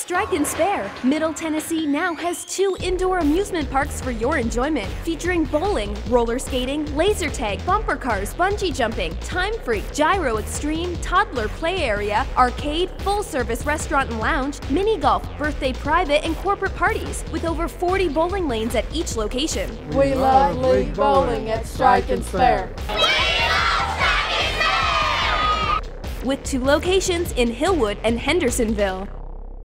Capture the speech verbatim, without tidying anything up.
Strike and Spare. Middle Tennessee now has two indoor amusement parks for your enjoyment, featuring bowling, roller skating, laser tag, bumper cars, bungee jumping, Time Freak, Gyro Extreme, toddler play area, arcade, full-service restaurant and lounge, mini golf, birthday private, and corporate parties, with over forty bowling lanes at each location. We love league bowling at Strike and Spare. With two locations in Hillwood and Hendersonville.